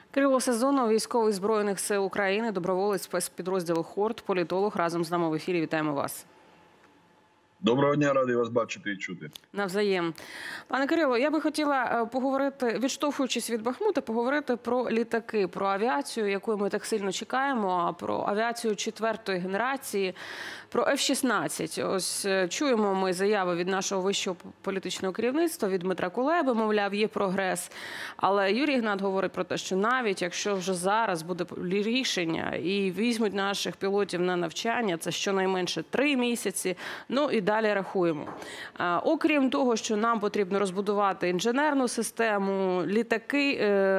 Кирило Сезонов, військовий Збройних сил України, доброволець спецпідрозділу «Хорт», політолог. Разом з нами в ефірі. Вітаємо вас. Доброго дня, радий вас бачити і чути. Навзаєм. Пане Кирило, я би хотіла поговорити, відштовхуючись від Бахмута, поговорити про літаки, про авіацію, яку ми так сильно чекаємо, про авіацію 4-ї генерації, про F-16. Ось чуємо ми заяви від нашого вищого політичного керівництва, від Дмитра Кулеби, мовляв, є прогрес. Але Юрій Ігнат говорить про те, що навіть якщо вже зараз буде рішення і візьмуть наших пілотів на навчання, це щонайменше 3 місяці, ну і далі рахуємо. Окрім того, що нам потрібно розбудувати інженерну систему, літаки,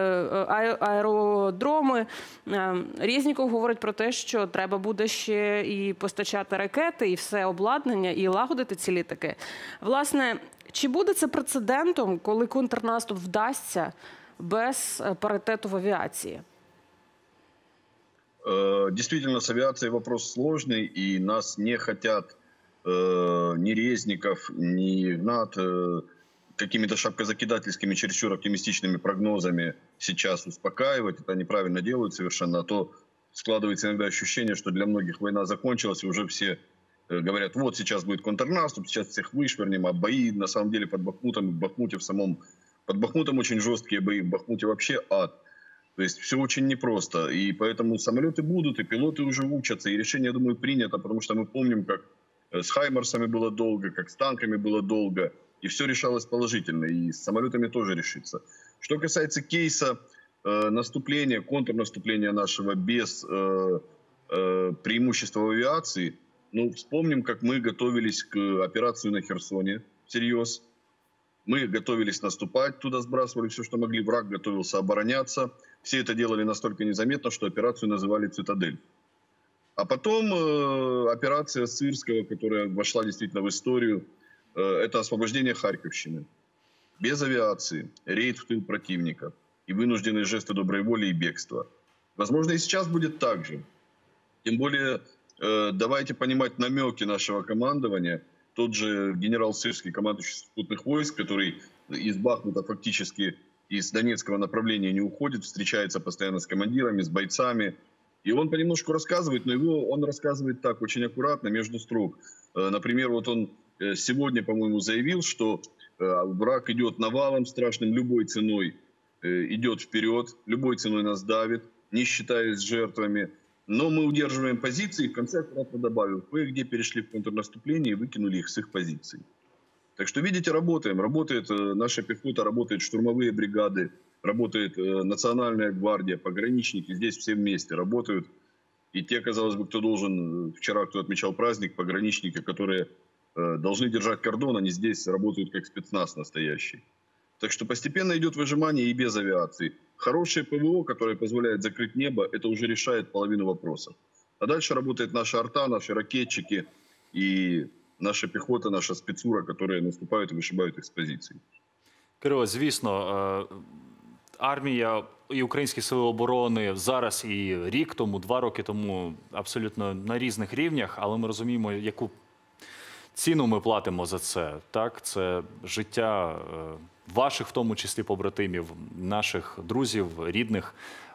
аеродроми, Резніков говорить про те, що треба буде ще і постачати ракети, і все обладнання, і лагодити ці літаки. Власне, чи буде це прецедентом, коли контрнаступ вдасться без паритету в авіації? Действительно, с авиацией вопрос сложный, и нас не хотят ни Резников, ни Игнат какими-то шапкозакидательскими, чересчур оптимистичными прогнозами сейчас успокаивать. Это неправильно делают совершенно. А то складывается иногда ощущение, что для многих война закончилась, и уже все говорят, вот сейчас будет контрнаступ, сейчас всех вышвырнем, а бои на самом деле под Бахмутом, в Бахмуте в самом... Под Бахмутом очень жесткие бои, в Бахмуте вообще ад. То есть все очень непросто. И поэтому самолеты будут, и пилоты уже учатся. И решение, я думаю, принято, потому что мы помним, как с Хаймарсами было долго, как с танками было долго. И все решалось положительно. И с самолетами тоже решится. Что касается кейса наступления, контрнаступления нашего без преимущества в авиации, ну, вспомним, как мы готовились к операции на Херсоне всерьез. Мы готовились наступать, туда сбрасывали все, что могли. Враг готовился обороняться. Все это делали настолько незаметно, что операцию называли «Цитадель». А потом операция Сырского, которая вошла действительно в историю, это освобождение Харьковщины. Без авиации, рейд в тыл противника и вынужденные жесты доброй воли и бегства. Возможно, и сейчас будет так же. Тем более, давайте понимать намеки нашего командования. Тот же генерал Сырский, командующий сухопутных войск, который из Бахмута фактически из Донецкого направления не уходит, встречается постоянно с командирами, с бойцами. И он понемножку рассказывает, но он рассказывает так, очень аккуратно, между строк. Например, вот он сегодня, по-моему, заявил, что враг идет навалом страшным, любой ценой идет вперед, любой ценой нас давит, не считаясь жертвами. Но мы удерживаем позиции, и в конце аккуратно добавил, кое-где перешли в контрнаступление и выкинули их с их позиций. Так что, видите, работаем. Работает наша пехота, работают штурмовые бригады, работает национальная гвардия, пограничники. Здесь все вместе работают. И те, казалось бы, кто должен, вчера кто отмечал праздник, пограничники, которые должны держать кордон, они здесь работают как спецназ настоящий. Так что постепенно идет выжимание и без авиации. Хорошее ПВО, которое позволяет закрыть небо, это уже решает половину вопросов. А дальше работает наша арта, наши ракетчики и наша пехота, наша спецура, которые наступают и вышибают их с позиций. Кирило, звісно, армія і українські сили оборони зараз і рік тому, 2 роки тому абсолютно на різних рівнях, але ми розуміємо, яку ціну ми платимо за це. Так, це життя ваших, в тому числі, побратимів, наших друзів, рідних.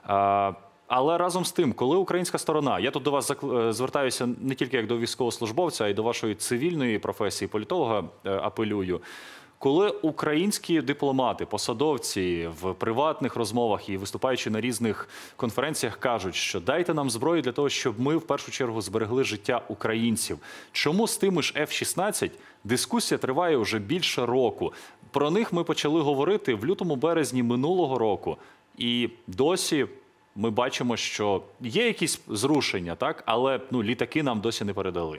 Але разом з тим, коли українська сторона, я тут до вас звертаюся не тільки як до військовослужбовця, а й до вашої цивільної професії, політолога апелюю, коли українські дипломати, посадовці в приватних розмовах і виступаючи на різних конференціях кажуть, що дайте нам зброю для того, щоб ми в першу чергу зберегли життя українців. Чому з тими ж F-16 дискусія триває вже більше року? Про них ми почали говорити в лютому-березні минулого року. І досі ми бачимо, що є якісь зрушення, так? Але літаки нам досі не передали.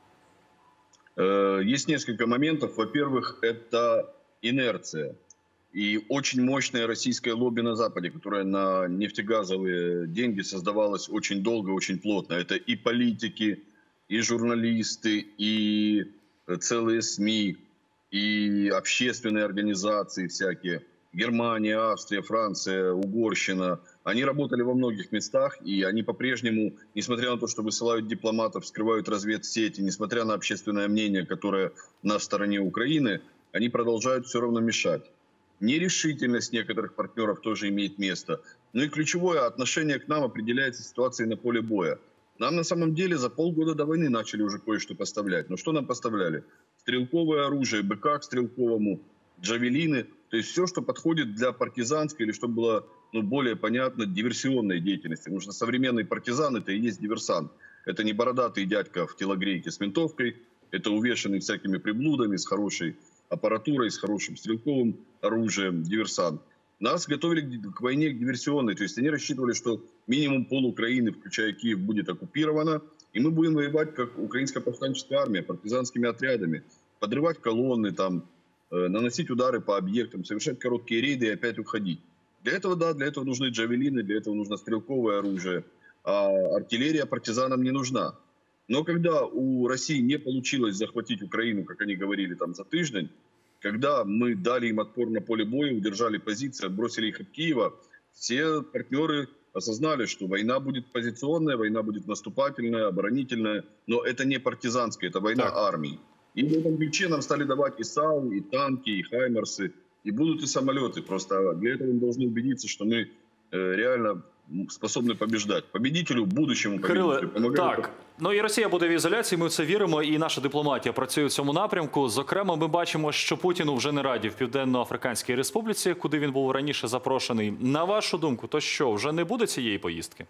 Есть несколько моментов. Во-первых, это инерция и очень мощное российское лобби на Западе, которое на нефтегазовые деньги создавалось очень долго, очень плотно. Это и политики, и журналисты, и целые СМИ, и общественные организации всякие. Германия, Австрия, Франция, Угорщина. Они работали во многих местах, и они по-прежнему, несмотря на то, что высылают дипломатов, скрывают разведсети, несмотря на общественное мнение, которое на стороне Украины, они продолжают все равно мешать. нерешительность некоторых партнеров тоже имеет место. Ну и ключевое отношение к нам определяется ситуацией на поле боя. Нам на самом деле за полгода до войны начали уже кое-что поставлять. Но что нам поставляли? Стрелковое оружие, БК к стрелковому, джавелины. То есть все, что подходит для партизанской или, чтобы было более понятно, диверсионной деятельности. Потому что современный партизан – это и есть диверсант. Это не бородатый дядька в телогрейке с винтовкой, это увешанный всякими приблудами, с хорошей аппаратурой, с хорошим стрелковым оружием диверсант. Нас готовили к войне диверсионной, то есть они рассчитывали, что минимум пол Украины, включая Киев, будет оккупировано, и мы будем воевать как украинская повстанческая армия, партизанскими отрядами, подрывать колонны, там, наносить удары по объектам, совершать короткие рейды и опять уходить. Для этого, да, для этого нужны джавелины, для этого нужно стрелковое оружие, а артиллерия партизанам не нужна. Но когда у России не получилось захватить Украину, как они говорили, там за тыждень, когда мы дали им отпор на поле боя, удержали позиции, отбросили их от Киева, все партнеры осознали, что война будет позиционная, война будет наступательная, оборонительная, но это не партизанская, это война армий. И в этом ключе нам стали давать и САУ, и танки, и хаймерсы, и будут и самолеты. Просто для этого мы должны убедиться, что мы реально способні побіждати. Побідітелю, будущому побідітелю. Кириле, так. Ну і Росія буде в ізоляції, ми в це віримо, і наша дипломатія працює в цьому напрямку. Зокрема, ми бачимо, що Путіну вже не раді в Південно-Африканській Республіці, куди він був раніше запрошений. На вашу думку, то що, вже не буде цієї поїздки?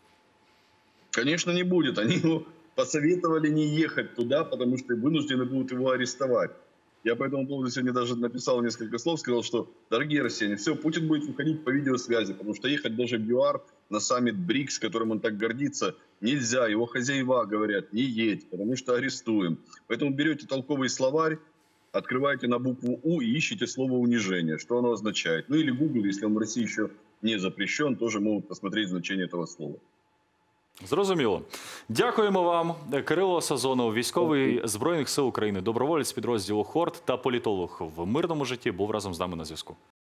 Конечно, не будет. Они ему посоветовали не ехать туда, потому что вынуждены будут его арестовать. Я по этому поводу сегодня даже написал несколько слов, сказал, что, дорогие россияне, все, Путин будет уходить по видеосвязи, потому что ехать даже в ЮАР на саммит БРИКС, которым он так гордится, нельзя. Его хозяева говорят, не едь, потому что арестуем. Поэтому берете толковый словарь, открываете на букву У и ищите слово «унижение», что оно означает. Ну или Google, если он в России еще не запрещен, тоже могут посмотреть значение этого слова. Зрозуміло. Дякуємо вам. Кирило Сазонов, військовий Збройних сил України, доброволець підрозділу «Хорт» та політолог в мирному житті, був разом з нами на зв'язку.